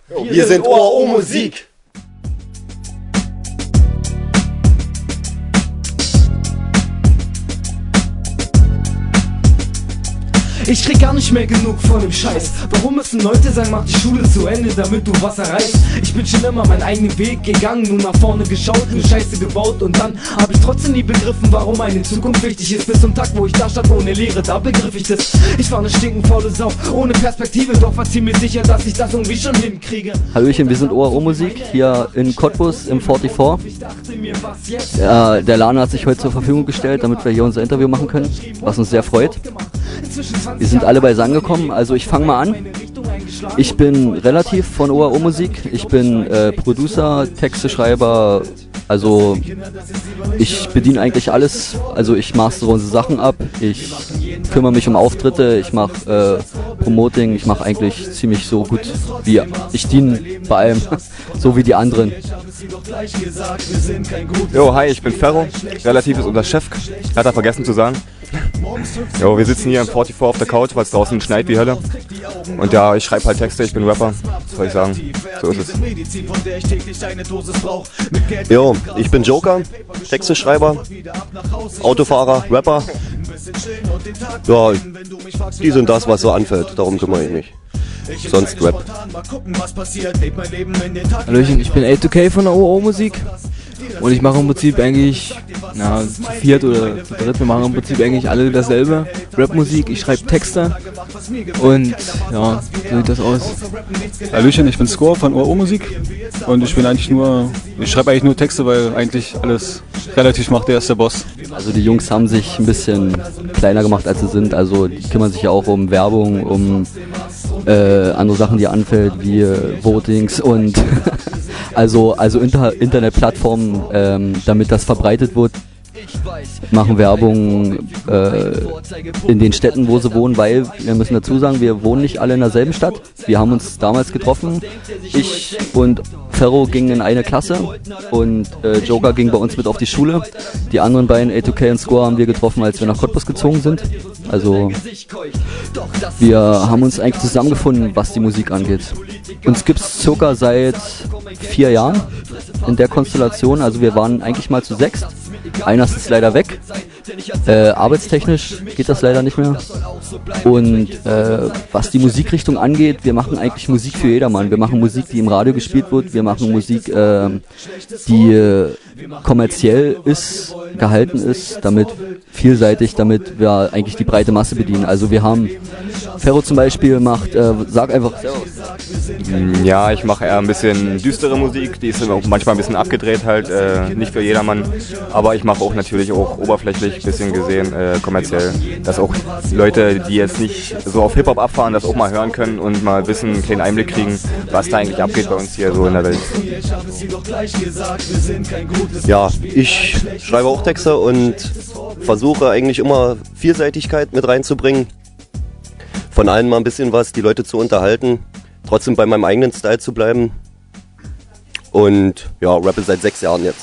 Wir sind OAO Musik. Ich krieg gar nicht mehr genug von dem Scheiß. Warum müssen Leute sagen, mach die Schule zu Ende, damit du was erreichst? Ich bin schon immer meinen eigenen Weg gegangen, nur nach vorne geschaut, nur Scheiße gebaut. Und dann hab ich trotzdem nie begriffen, warum meine Zukunft wichtig ist. Bis zum Tag, wo ich da stand ohne Lehre, da begriff ich das. Ich war eine stinkend faule Sau, ohne Perspektive, doch war ziemlich sicher, dass ich das irgendwie schon hinkriege. Hallöchen, wir sind OAO Musik hier in Cottbus im 44. Ja, der Lana hat sich heute zur Verfügung gestellt, damit wir hier unser Interview machen können, was uns sehr freut. Wir sind alle beisammen gekommen, also ich fange mal an. Ich bin relativ von OAO Musik, ich bin Producer, Texteschreiber, also ich bediene eigentlich alles, also ich mastere unsere Sachen ab, ich kümmere mich um Auftritte, ich mache Promoting, ich mache eigentlich ziemlich so gut wie, ich diene bei allem, so wie die anderen. Jo, hi, ich bin Ferro, relativ ist unser Chef, hat er vergessen zu sagen. Jo, wir sitzen hier im 44 auf der Couch, weil es draußen schneit wie Hölle. Und ja, ich schreibe halt Texte, ich bin Rapper, was soll ich sagen, so ist es. Jo, ich bin Joker, Texteschreiber, Autofahrer, Rapper. Ja, die sind das, was so anfällt, darum kümmere ich mich. Sonst Rap. Hallöchen, ich bin A2K von der OAO Musik und ich mache im Prinzip eigentlich, zu viert oder zu dritt, wir machen im Prinzip eigentlich alle dasselbe. Rapmusik, ich schreibe Texte und ja, so sieht das aus. Hallöchen, ich bin Score von OAO Musik und ich schreibe eigentlich nur Texte, weil eigentlich alles relativ macht, der ist der Boss. Also die Jungs haben sich ein bisschen kleiner gemacht, als sie sind, also die kümmern sich ja auch um Werbung, um andere Sachen, die anfällt, wie Votings und also Internetplattformen, damit das verbreitet wird, machen Werbung in den Städten, wo sie wohnen, weil wir müssen dazu sagen, wir wohnen nicht alle in derselben Stadt. Wir haben uns damals getroffen, ich und Ferro gingen in eine Klasse und Joker ging bei uns mit auf die Schule. Die anderen beiden, A2K und Score, haben wir getroffen, als wir nach Cottbus gezogen sind. Also wir haben uns eigentlich zusammengefunden, was die Musik angeht. Uns gibt es circa seit 4 Jahren in der Konstellation, also wir waren eigentlich mal zu 6. Einer ist leider weg, arbeitstechnisch geht das leider nicht mehr. Und was die Musikrichtung angeht, wir machen eigentlich Musik für jedermann. Wir machen Musik, die im Radio gespielt wird, wir machen Musik, die kommerziell gehalten ist, damit vielseitig, damit wir eigentlich die breite Masse bedienen. Also wir haben, Ferro zum Beispiel macht, sag einfach Servus. Ja, ich mache eher ein bisschen düstere Musik, die ist auch manchmal ein bisschen abgedreht halt, nicht für jedermann, aber ich mache auch natürlich auch oberflächlich ein bisschen gesehen, kommerziell, dass auch Leute, die jetzt nicht so auf Hip-Hop abfahren, das auch mal hören können und mal wissen, einen kleinen Einblick kriegen, was da eigentlich abgeht bei uns hier so in der Welt. Ja, ich schreibe auch Texte und versuche eigentlich immer Vielseitigkeit mit reinzubringen. Von allen mal ein bisschen was, die Leute zu unterhalten, trotzdem bei meinem eigenen Style zu bleiben. Und ja, rappe seit 6 Jahren jetzt.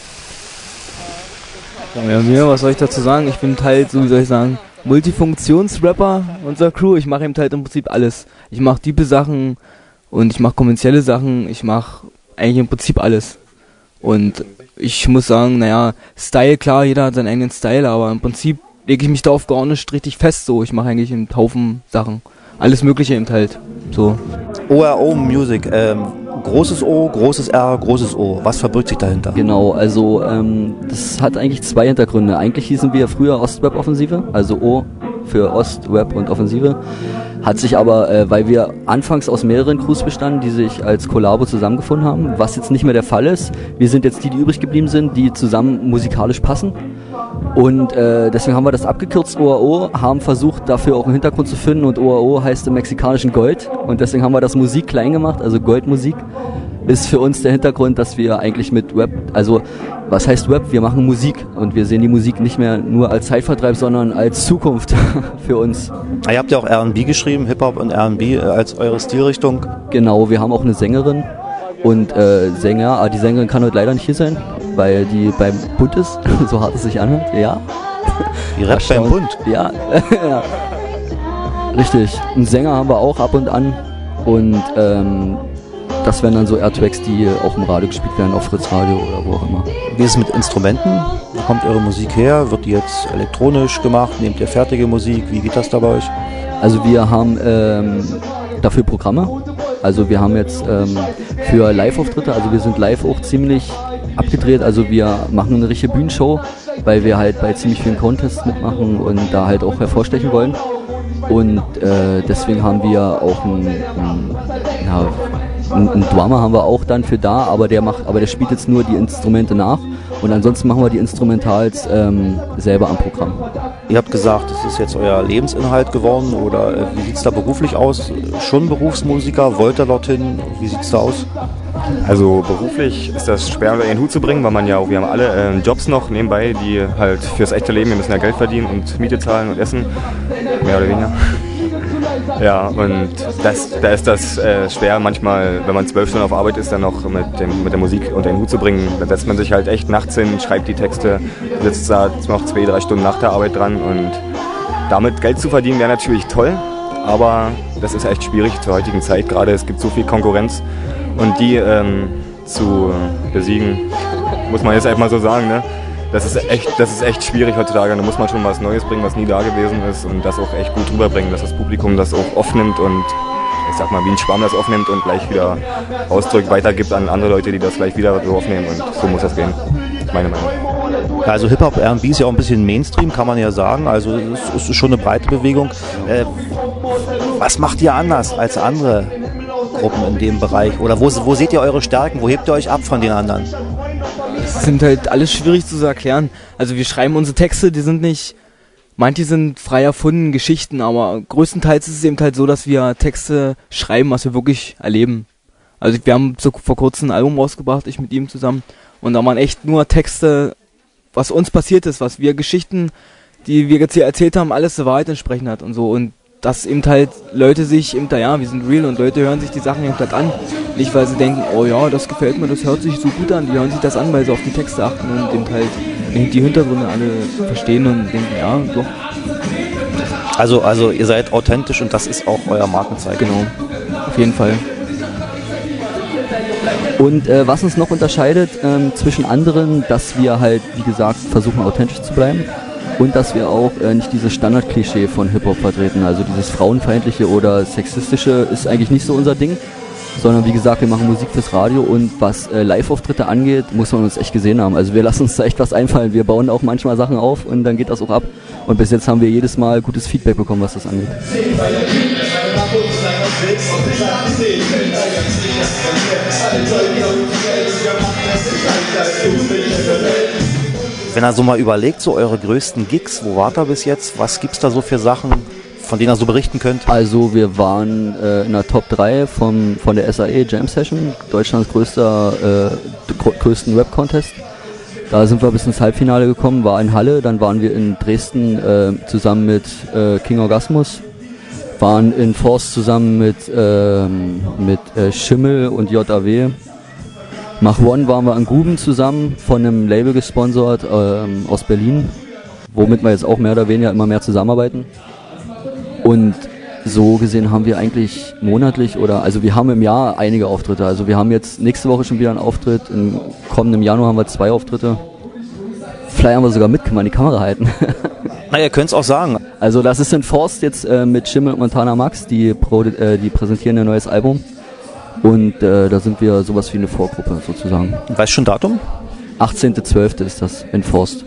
Ja, was soll ich dazu sagen? Ich bin halt, so wie soll ich sagen, Multifunktionsrapper unserer Crew. Ich mache eben halt im Prinzip alles. Ich mache diepe Sachen und ich mache kommerzielle Sachen. Ich mache eigentlich im Prinzip alles. Und ich muss sagen, Style, klar, jeder hat seinen eigenen Style, aber im Prinzip lege ich mich da auf gar nicht richtig fest. So, ich mache eigentlich einen Haufen Sachen. Alles Mögliche eben halt. So. OAO Music, großes O, großes R, großes O. Was verbirgt sich dahinter? Genau, also das hat eigentlich 2 Hintergründe. Eigentlich hießen wir früher Ostweb-Offensive, also O für Ost, Web und Offensive. Hat sich aber, weil wir anfangs aus mehreren Crews bestanden, die sich als Kollabo zusammengefunden haben, was jetzt nicht mehr der Fall ist. Wir sind jetzt die übrig geblieben sind, die zusammen musikalisch passen. Und deswegen haben wir das abgekürzt, OAO, haben versucht dafür auch einen Hintergrund zu finden und OAO heißt im mexikanischen Gold und deswegen haben wir das Musik klein gemacht, also Goldmusik ist für uns der Hintergrund, dass wir eigentlich mit Rap, also was heißt Rap? Wir machen Musik und wir sehen die Musik nicht mehr nur als Zeitvertreib, sondern als Zukunft für uns. Ihr habt ja auch R&B geschrieben, Hip-Hop und R&B als eure Stilrichtung. Genau, wir haben auch eine Sängerin und Sänger, aber die Sängerin kann heute leider nicht hier sein, weil die beim Bund ist, so hart es sich anhört, ja. Die rappt beim Bund? Ja, ja. Richtig. Einen Sänger haben wir auch ab und an und das wären dann so Airtracks, die auch im Radio gespielt werden, auf Fritz Radio oder wo auch immer. Wie ist es mit Instrumenten? Wo kommt eure Musik her? Wird die jetzt elektronisch gemacht? Nehmt ihr fertige Musik? Wie geht das da bei euch? Also wir haben dafür Programme. Also wir haben jetzt für Live-Auftritte, also wir sind live auch ziemlich abgedreht. Also wir machen eine richtige Bühnenshow, weil wir halt bei ziemlich vielen Contests mitmachen und da halt auch hervorstechen wollen. Und deswegen haben wir auch einen Drummer haben wir auch dann für da, aber der spielt jetzt nur die Instrumente nach und ansonsten machen wir die Instrumentals selber am Programm. Ihr habt gesagt, es ist jetzt euer Lebensinhalt geworden oder wie sieht es da beruflich aus? Schon Berufsmusiker? Wollt ihr dorthin? Wie sieht es da aus? Also beruflich ist das schwer unter den Hut zu bringen, weil wir haben alle Jobs noch nebenbei, die halt fürs echte Leben, wir müssen ja Geld verdienen und Miete zahlen und essen, mehr oder weniger. Ja, und da ist das schwer manchmal, wenn man 12 Stunden auf Arbeit ist, dann noch mit der Musik unter den Hut zu bringen. Da setzt man sich halt echt nachts hin, schreibt die Texte, sitzt da noch 2-3 Stunden nach der Arbeit dran und damit Geld zu verdienen wäre natürlich toll, aber das ist echt schwierig zur heutigen Zeit, gerade es gibt so viel Konkurrenz und die zu besiegen, muss man jetzt einfach mal so sagen, ne? Das ist echt schwierig heutzutage. Da muss man schon was Neues bringen, was nie da gewesen ist und das auch echt gut rüberbringen, dass das Publikum das auch aufnimmt und ich sag mal wie ein Schwamm das aufnimmt und gleich wieder ausdrückt, weitergibt an andere Leute, die das gleich wieder so aufnehmen und so muss das gehen. Das ist meine Meinung. Ja, also Hip-Hop, R&B ist ja auch ein bisschen Mainstream, kann man ja sagen. Also es ist schon eine breite Bewegung. Was macht ihr anders als andere Gruppen in dem Bereich? Oder wo seht ihr eure Stärken? Wo hebt ihr euch ab von den anderen? Das sind halt alles schwierig zu erklären. Also wir schreiben unsere Texte, die sind nicht, manche sind frei erfunden, Geschichten, aber größtenteils ist es eben halt so, dass wir Texte schreiben, was wir wirklich erleben. Also wir haben vor kurzem ein Album rausgebracht, ich mit ihm zusammen, und da waren echt nur Texte, was uns passiert ist, was wir Geschichten, die wir jetzt hier erzählt haben, alles der Wahrheit entsprechen hat und so. Und dass eben halt Leute sich eben wir sind real und Leute hören sich die Sachen eben halt an. Nicht, weil sie denken, oh ja, das gefällt mir, das hört sich so gut an. Die hören sich das an, weil sie auf die Texte achten und eben halt die Hintergründe alle verstehen und denken, ja, doch. Also ihr seid authentisch und das ist auch euer Markenzeichen. Genau, auf jeden Fall. Und was uns noch unterscheidet zwischen anderen, dass wir halt, wie gesagt, versuchen authentisch zu bleiben. Und dass wir auch nicht dieses Standardklischee von Hip-Hop vertreten, also dieses frauenfeindliche oder sexistische ist eigentlich nicht so unser Ding, sondern wie gesagt, wir machen Musik fürs Radio und was Live-Auftritte angeht, muss man uns echt gesehen haben. Also wir lassen uns da echt was einfallen, wir bauen auch manchmal Sachen auf und dann geht das auch ab. Und bis jetzt haben wir jedes Mal gutes Feedback bekommen, was das angeht. Wenn er so mal überlegt, so eure größten Gigs, wo wart ihr bis jetzt? Was gibt's da so für Sachen, von denen ihr so berichten könnt? Also wir waren in der Top 3 von der SAE Jam Session, Deutschlands größten Rap-Contest. Da sind wir bis ins Halbfinale gekommen, war in Halle, dann waren wir in Dresden zusammen mit King Orgasmus, waren in Forst zusammen mit Schimmel und JAW. Mach One waren wir an Guben zusammen, von einem Label gesponsert aus Berlin, womit wir jetzt auch mehr oder weniger immer mehr zusammenarbeiten. Und so gesehen haben wir eigentlich monatlich also wir haben im Jahr einige Auftritte. Also wir haben jetzt nächste Woche schon wieder einen Auftritt, im kommenden Januar haben wir 2 Auftritte. Vielleicht haben wir sogar mit, kann man die Kamera halten. Na, ihr könnt's auch sagen. Also das ist in Forst jetzt mit Schimmel und Montana Max, die präsentieren ein neues Album. Und da sind wir sowas wie eine Vorgruppe sozusagen. Weißt du schon Datum? 18.12. ist das in Forst.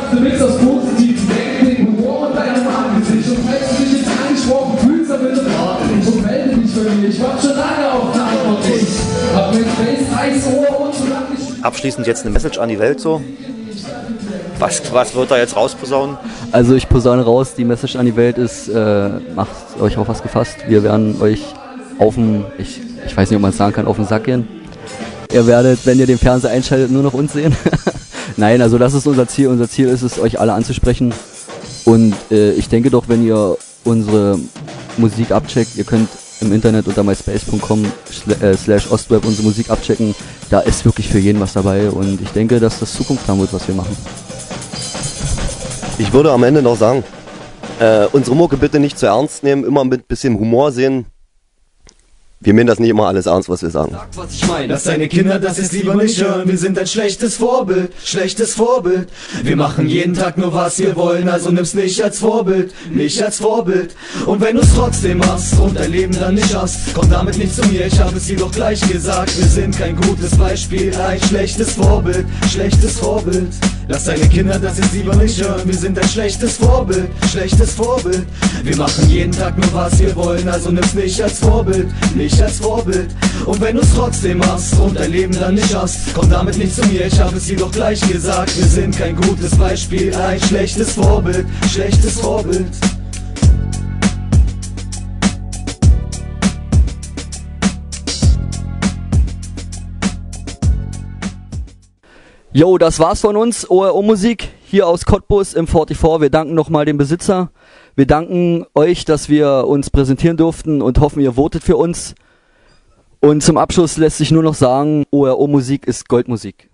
Abschließend jetzt eine Message an die Welt so. Was wird da jetzt rausposaunen? Also ich posaune raus, die Message an die Welt ist, macht euch auf was gefasst. Wir werden euch ich weiß nicht, ob man es sagen kann, auf den Sack gehen. Ihr werdet, wenn ihr den Fernseher einschaltet, nur noch uns sehen. Nein, also das ist unser Ziel. Unser Ziel ist es, euch alle anzusprechen. Und ich denke doch, wenn ihr unsere Musik abcheckt, ihr könnt im Internet unter myspace.com/ostweb unsere Musik abchecken. Da ist wirklich für jeden was dabei und ich denke, dass das Zukunft haben wird, was wir machen. Ich würde am Ende noch sagen, unsere Mucke bitte nicht zu ernst nehmen, immer mit bisschen Humor sehen. wir meinen das nicht immer alles ernst, was wir sagen. Was ich meine. Lass deine Kinder das jetzt lieber nicht hören. Wir sind ein schlechtes Vorbild, schlechtes Vorbild. Wir machen jeden Tag nur was wir wollen, also nimm's nicht als Vorbild, nicht als Vorbild. Und wenn du's trotzdem machst und dein Leben dann nicht hast, komm damit nicht zu mir, ich habe es dir doch gleich gesagt. Wir sind kein gutes Beispiel, ein schlechtes Vorbild, schlechtes Vorbild. Lass deine Kinder das jetzt lieber nicht hören. Wir sind ein schlechtes Vorbild, schlechtes Vorbild. Wir machen jeden Tag nur was wir wollen, also nimm's nicht als Vorbild, nicht als Vorbild. Und wenn du's trotzdem machst und dein Leben dann nicht hast, komm damit nicht zu mir, ich habe es dir doch gleich gesagt. Wir sind kein gutes Beispiel, ein schlechtes Vorbild, schlechtes Vorbild. Jo, das war's von uns, ORO Musik, hier aus Cottbus im 44. Wir danken nochmal dem Besitzer. Wir danken euch, dass wir uns präsentieren durften und hoffen, ihr votet für uns. Und zum Abschluss lässt sich nur noch sagen, ORO Musik ist Goldmusik.